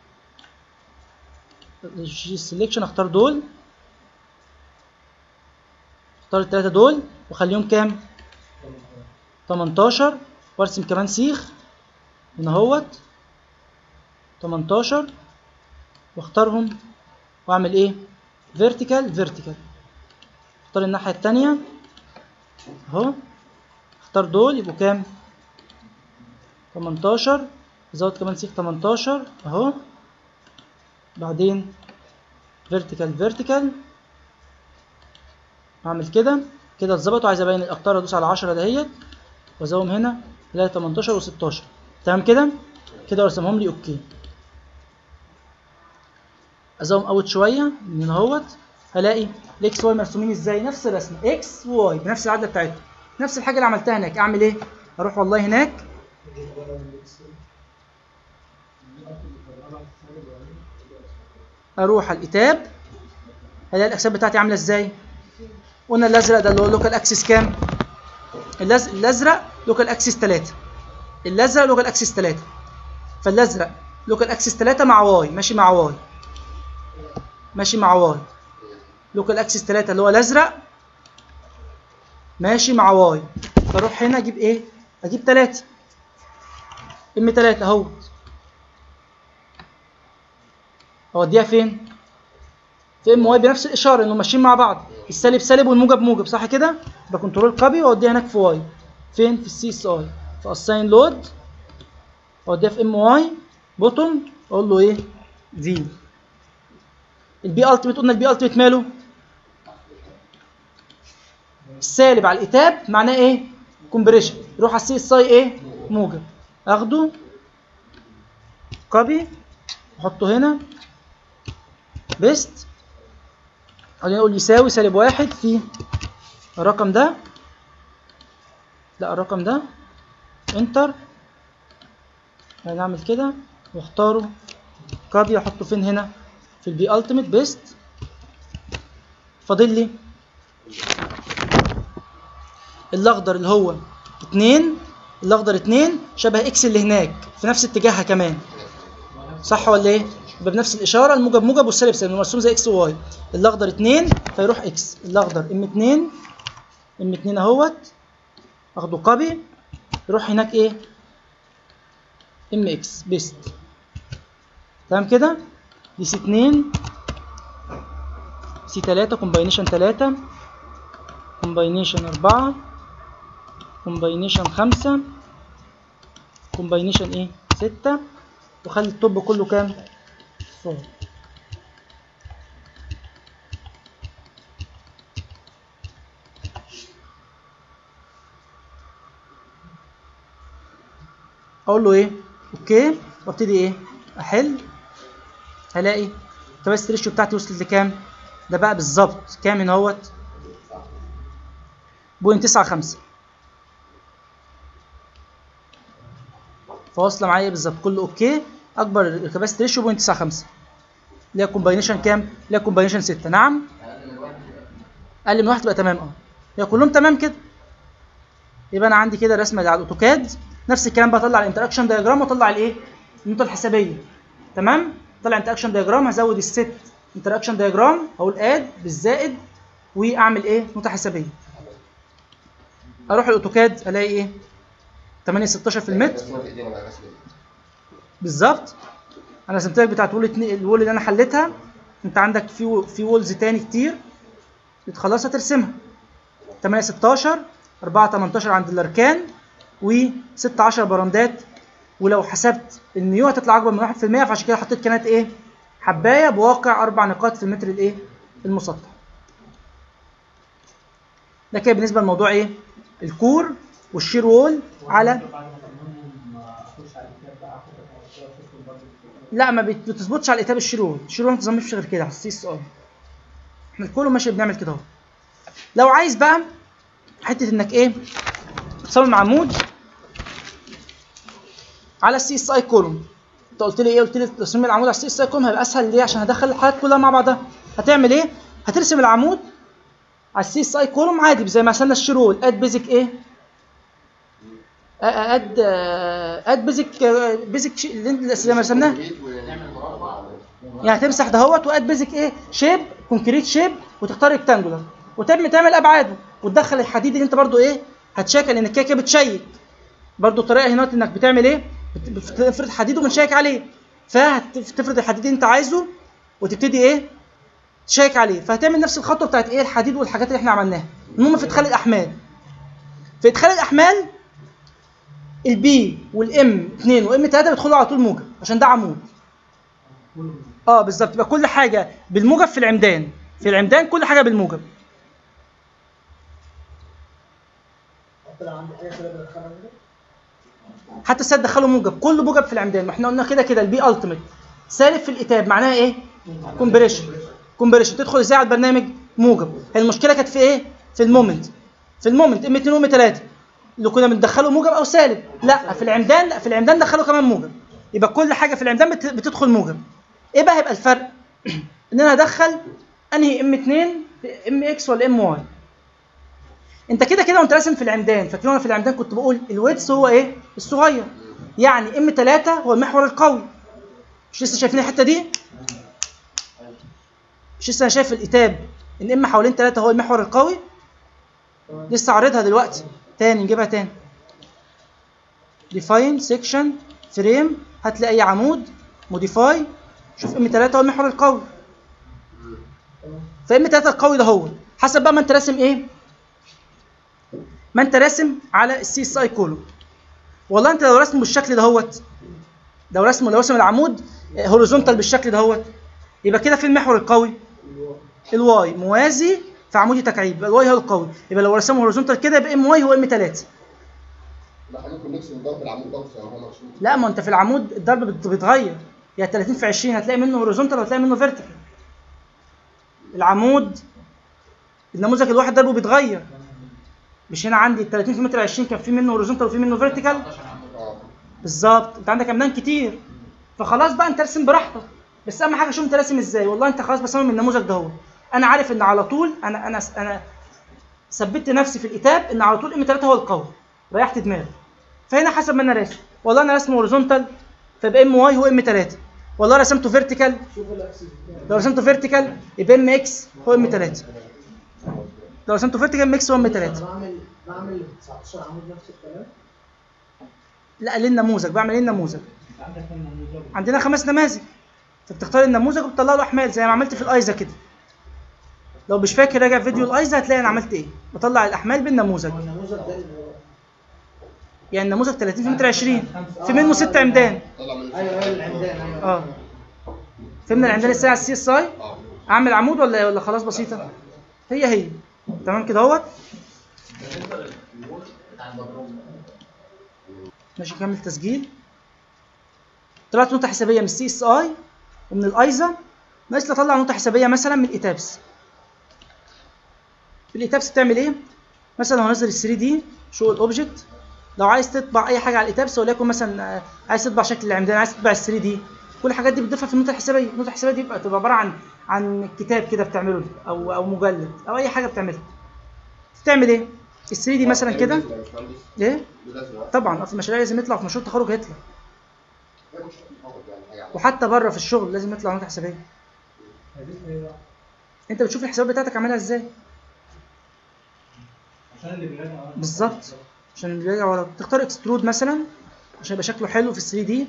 السلكشن اختار دول، اختار الثلاثه دول واخليهم كام 18 وارسم كمان سيخ هنا اهوت 18 واختارهم واعمل ايه فيرتيكال فيرتيكال، اختار الناحيه الثانيه اهو، اختار دول يبقوا كام 18 ازود كمان سيخ 18 اهو، بعدين فيرتيكال فيرتيكال اعمل كده كده اتظبطوا. عايز ابين الاقطار ادوس على 10 دهيت وازوم هنا الاقي 18 و16 تمام كده كده وارسمهم لي اوكي. ازوم اوت شويه من هنا اهوت هلاقي الاكس واي مرسومين ازاي نفس الرسمه اكس وواي بنفس العدله بتاعتهم، نفس الحاجه اللي عملتها هناك. اعمل ايه اروح والله هناك اروح على الكتاب هلاقي الاكسات بتاعتي عامله ازاي. قلنا الازرق ده اللي هو لوكال اكسس كام، الازرق لوكال اكسس 3، الازرق لوكال اكسس 3، فالازرق لوكال اكسس 3 مع واي ماشي مع واي ماشي مع واي، لوكال اكسس 3 اللي هو الازرق ماشي مع واي، فاروح هنا اجيب ايه اجيب 3 ام 3 اهو اوديها فين في ام واي بنفس الاشاره انهم ماشيين مع بعض، السالب سالب والموجب موجب صح كده، بكنترول كوبي واوديها هناك في واي فين في السي اس اي في اساين لود اوديها في ام واي بوتوم اقول له ايه في البي التيميت. قلنا البي التيميت ماله السالب على الاتاب معناه ايه كومبريشن، يروح على السي اس اي ايه موجب، اخده كوبي احطه هنا بيست، خلينا نقول يساوي سالب 1 في الرقم ده، لا الرقم ده انتر، هنعمل كده واختاره كوبي احطه فين هنا في البي التيميت بيست. فاضل لي الاخضر اللي هو 2، الاخضر 2 شبه اكس اللي هناك في نفس اتجاهها كمان صح ولا ايه؟ يبقى بنفس الاشاره الموجب موجب والسالب سالب مرسوم زي اكس وواي، الاخضر 2 فيروح اكس، الاخضر ام 2 ام 2 اهوت اخده كوبي يروح هناك ايه ام اكس بيست تمام كده. دي سي 2 سي 3 كومباينيشن 3 كومباينيشن 4 كومباينيشن 5 كومباينيشن ايه 6 وخلي التوب كله كام 4. اقول له ايه اوكي وابتدي ايه احل، هلاقي الكباسيتي ريشيو بتاعتي وصلت لكام، ده بقى بالظبط كام هنا اهوت 0.95 فواصله معايا بالظبط كله اوكي. اكبر الكباسيتي ريشيو 0.95 اللي هي كومباينيشن كام اللي هي كومباينيشن 6 نعم اقل من 1 تبقى تمام هي كلهم تمام كده. يبقى انا عندي كده رسمه على الاوتوكاد نفس الكلام بقى، اطلع الانتراكشن دايجرام واطلع الايه النقطه الحسابيه تمام. طلع انتراكشن دايجرام هزود الست انتراكشن دايجرام اقول اد بالزائد واعمل ايه نقطه حسابيه، اروح الاوتوكاد الاقي ايه 8 16 في المتر بالظبط. انا رسمت لك بتاعت الوول اللي انا حليتها، انت عندك في وولز تاني كتير بتخلصها ترسمها 8 16 4 18 عند الاركان و6 10 براندات، ولو حسبت النيو هتطلع اكبر من 1% فعشان كده حطيت كانت ايه حبايه بواقع 4 نقاط في المتر الايه المسطح. ده كده بالنسبه لموضوع ايه الكور والشير وول على لا ما بتظبطش على الاتاب الشير وول، الشير وول ما بتظبطش غير كده على السي اس اي، احنا الكل ماشي بنعمل كده اهو. لو عايز بقى حته انك ايه تصمم عمود على السي اس اي كولوم، انت قلت لي ايه قلت لي تصميم العمود على السي اس اي كولوم هيبقى اسهل ليه عشان هدخل الحالات كلها مع بعضها. هتعمل ايه هترسم العمود على السي اس اي كولوم عادي زي ما عملنا الشرول اد بيزك ايه؟ اد بيزك اللي زي ما رسمناه. يعني تمسح دهوت واد بيزك ايه؟ شيب كونكريت شيب وتختار ريكتانجولار تعمل ابعاده وتدخل الحديد اللي انت برضو ايه؟ هتشيك لان كده كده بتشيك. برضو الطريقه هنا انك بتعمل ايه؟ بتفرد حديد وبنشيك عليه. فهتفرد الحديد اللي انت عايزه وتبتدي ايه؟ تشيك عليه. فهتعمل نفس الخطوه بتاعت ايه؟ الحديد والحاجات اللي احنا عملناها. المهم في ادخال الاحمال. في ادخال الاحمال البي والام 2 وام 3 بيدخلوا على طول موجب عشان ده عمود. بالظبط. يبقى كل حاجه بالموجب في العمدان. في العمدان كل حاجه بالموجب. حتى السد دخلوا موجب. كله موجب في العمدان. ما احنا قلنا كده كده البي التيميت سالب في الاتاب معناها ايه؟ كومبريشن. تدخل ازاي على البرنامج؟ موجب. هي المشكله كانت في ايه؟ في المومنت ام 2 وام 3 اللي كنا بندخله موجب او سالب. لا في العمدان دخلوا كمان موجب. يبقى كل حاجه في العمدان بتدخل موجب. ايه بقى هيبقى الفرق؟ ان انا هدخل انهي ام 2 ام اكس ولا ام واي. انت كده وانت راسم في العمدان. فاكرين انا في العمدان كنت بقول الويتس هو ايه؟ الصغير. يعني ام 3 هو المحور القوي. مش لسه شايفين الحته دي؟ مش لسه انا شايف الاتاب ان ام حوالين 3 هو المحور القوي. لسه عارضها دلوقتي تاني. نجيبها تاني. ديفاين سيكشن فريم. هات لي اي عمود موديفاي. شوف ام 3 هو المحور القوي. فام 3 القوي ده هو حسب بقى ما انت راسم ايه؟ ما انت راسم على السي اس اي كولوم. والله انت لو راسمه بالشكل دهوت، لو راسم العمود هوريزونتال بالشكل دهوت، يبقى كده في المحور القوي الواي موازي في عمودي تكعيب. يبقى الواي هو القوي. يبقى لو رسمه هوريزونتال كده يبقى ام واي هو ام 3. لا حضرتك نفس ضرب العمود ده هو مقصود. لا ما انت في العمود الضرب بيتغير. يا 30 في 20 هتلاقي منه هوريزونتال وهتلاقي منه فيرتيكال. العمود النموذج الواحد ضربه بيتغير. مش هنا عندي ال 30 في متر 20 كان في منه هوريزونتال وفي منه فيرتيكال. بالظبط. انت عندك عمدان كتير. فخلاص بقى انت ارسم براحتك. بس اهم حاجه شوف انت راسم ازاي. والله انت خلاص بصمم النموذج ده هو. انا عارف ان على طول انا ثبت نفسي في الاتاب ان على طول ام 3 هو القوي. ريحت دماغي. فهنا حسب ما انا راسم. والله انا راسمه هوريزونتال فيبقى ام واي هو ام 3. والله رسمته فيرتيكال. لو رسمته فيرتيكال يبقى ام اكس هو ام 3. لو رسمته فيرتيكال ام اكس هو ام 3. بعمل 19 عمود نفس الكلام. لا للنموذج. بعمل ايه النموذج؟ عندنا 5 نماذج. فبتختار النموذج وبتطلع له احمال زي ما عملت في الايزا كده. لو مش فاكر راجع فيديو الايزا هتلاقي انا عملت ايه. بطلع الاحمال بالنموذج. النموذج ده يعني النموذج 30 في متر 20 في منه 6 عمدان. ايوه العمدان. ايوه فهمنا العمدان ازاي على السي اس اي؟ اعمل عمود ولا خلاص بسيطه؟ هي تمام كده اهوت. ماشي نكمل تسجيل. طلعت نقطه حسابيه من السي اس اي ومن الايزا. ناقص لي اطلع نقطه حسابيه مثلا من الايتابس. في الايتابس بتعمل ايه؟ مثلا لو هنزل ال 3 دي شو الاوبجكت. لو عايز تطبع اي حاجه على الايتابس وليكن مثلا عايز تطبع شكل العمدان، عايز تطبع ال 3 دي، كل الحاجات دي بتضيفها في النقطه الحسابيه. النقطه الحسابيه دي بتبقى عباره عن كتاب كده بتعمله او مجلد او اي حاجه بتعملها. بتعمل ايه؟ ال 3 دي مثلا كده. ايه؟ طبعا في المشاريع لازم يطلع، في مشروع التخرج هيطلع. وحتى بره في الشغل لازم يطلع نقطه حسابيه. انت بتشوف الحسابات بتاعتك عاملها ازاي؟ عشان اللي بيراجع بالظبط. عشان اللي بيراجع ورا. تختار اكسترود مثلا عشان يبقى شكله حلو في ال 3 دي.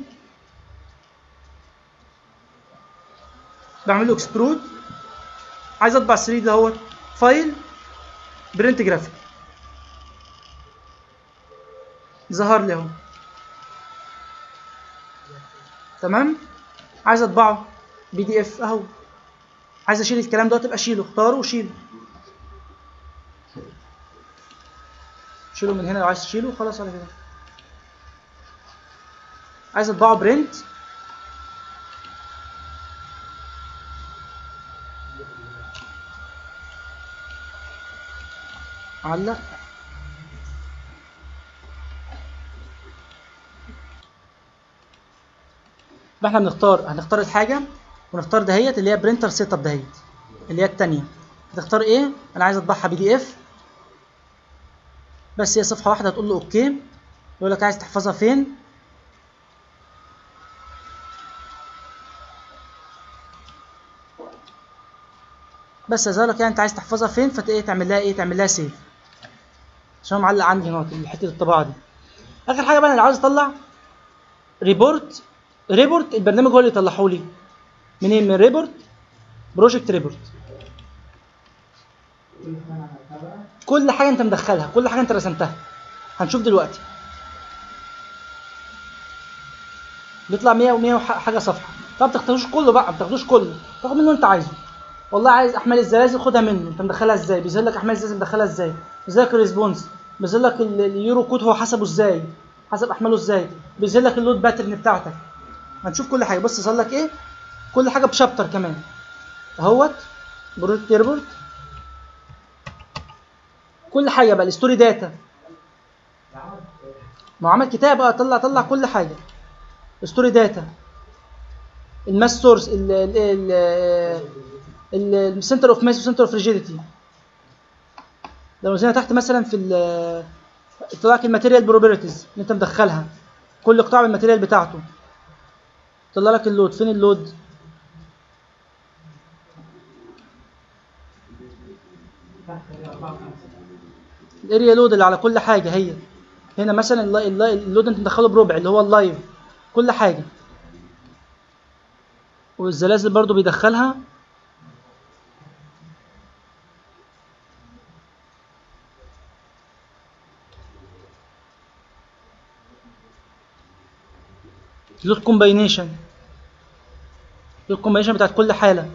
بعمل له اكسترود. عايز اطبع 3 دي اهوت. فايل برنت جرافيك. ظهر لي اهو. تمام. عايز اطبعه بي دي اف اهو. عايز اشيل الكلام ده تبقى اشيله. اختاره وشيله. شيله من هنا لو عايز تشيله خلاص على كده. عايز اطبعه برنت. علق. احنا هنختار الحاجه ونختار دهيت اللي هي برينتر سيت اب دهيت اللي هي الثانيه. هتختار ايه؟ انا عايز اطبعها PDF، بس هي صفحه واحده، هتقول له اوكي. يقول لك عايز تحفظها فين؟ بس يظهر لك يعني انت عايز تحفظها فين، تعمل لها ايه؟ تعمل لها سيف، عشان هو معلق عندي هنا حته الطباعه دي. اخر حاجه بقى انا عاوز اطلع ريبورت. البرنامج هو اللي يطلعه لي منين؟ من ريبورت، بروجكت ريبورت. كل حاجه انت مدخلها، كل حاجه انت رسمتها، هنشوف دلوقتي. بيطلع 100 حاجه صفحه. طب ما تاخدوش كله بقى، ما تاخدوش كله، تاخد منه انت عايزه. والله عايز احمال الزلازل، خدها منه. انت مدخلها ازاي؟ بيظهر لك احمال الزلازل مدخلها ازاي، بيظهر لك الريسبونس، بيظهر لك اليورو كود هو حسبه ازاي، حسب احماله ازاي، بيظهر لك اللود باترن بتاعتك. هنشوف كل حاجه. بص يظهر لك ايه، كل حاجه بشابتر كمان اهوت، بروجكت ريبورت، كل حاجه بقى. الستوري داتا، ما هو عمل كتاب، طلع كل حاجه. ستوري داتا، الماس سورس، السنتر اوف ماس وسنتر اوف ريجيديتي. لو نزلنا تحت مثلا في طلع لك الماتيريال بروبرتيز اللي انت مدخلها، كل قطاع بالماتيريال بتاعته. طلع لك اللود، فين اللود؟ الاريا لود اللي على كل حاجه هي هنا. مثلا اللود انت مدخله بربع اللي هو اللايف، كل حاجه. والزلازل برضو بيدخلها. لود كومباينيشن، بتاعت كل حاله.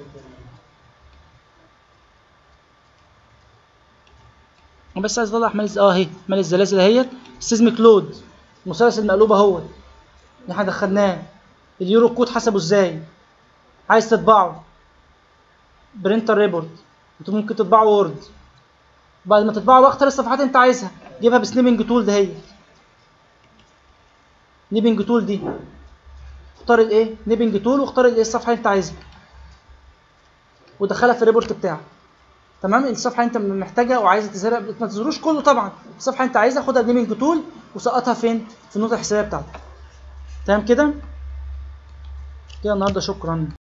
بس عايز اطلع احمال اهي، احمال الزلازل اهيت. السيزميك لود، المثلث المقلوب اهوت اللي احنا دخلناه. اليورو كود حسبه ازاي، عايز تطبعه برينتر ريبورت، انت ممكن تطبعه وورد. بعد ما تطبعه بقى اختار الصفحات اللي انت عايزها، جيبها بسنيبنج تول ده، هي نيبنج تول دي. اختار الايه؟ نيبنج تول، واختار الايه؟ الصفحه اللي انت عايزها، ودخلها في الريبورت بتاعك. تمام. الصفحه انت محتاجها وعايز تظهرها، ما تظهروش كله طبعا، الصفحه انت عايزها خدها بنيمنج تول وسقطها فين؟ في النقطه الحسابيه بتاعتك. تمام كده النهارده. شكرا.